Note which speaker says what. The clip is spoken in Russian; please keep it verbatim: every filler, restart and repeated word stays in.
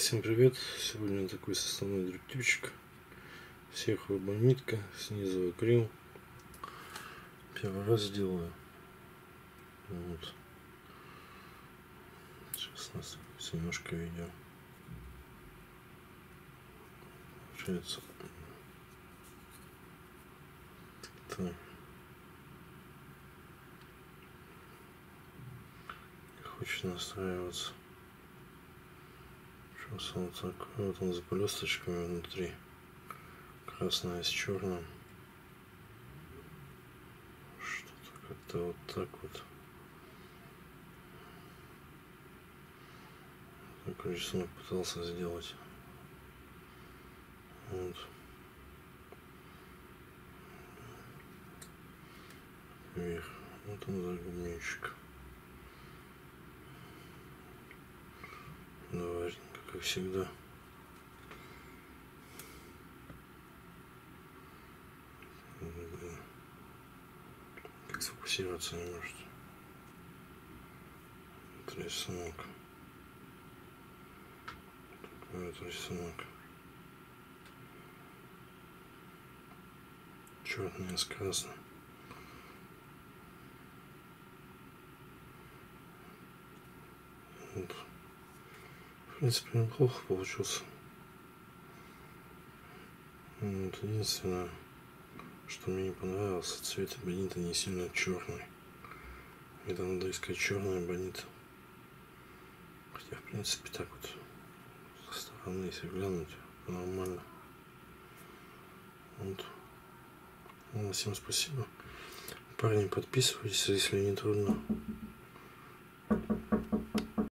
Speaker 1: Всем привет! Сегодня такой составной дриптипчик. Сверху бонитка, снизу акрил. Первый раз делаю. Вот. Сейчас у нас немножко видео. Получается. Так. Не хочет настраиваться. Сейчас вот так. Вот он с блесточками внутри. Красное с черным. Что-то как-то вот так вот. Такой рисунок пытался сделать. Вот. Вверх. Вот он загубничек. Давай, как всегда. Как сфокусироваться не может. Вот рисунок. Вот рисунок. Черный с красным. Вот. В принципе, неплохо получился. Вот. Единственное, что мне не понравилось, цвет бонита не сильно черный. Это надо искать черный бонит. Хотя, в принципе, так вот со стороны, если глянуть, нормально. Вот. Ну, всем спасибо. Парни, подписывайтесь, если не трудно.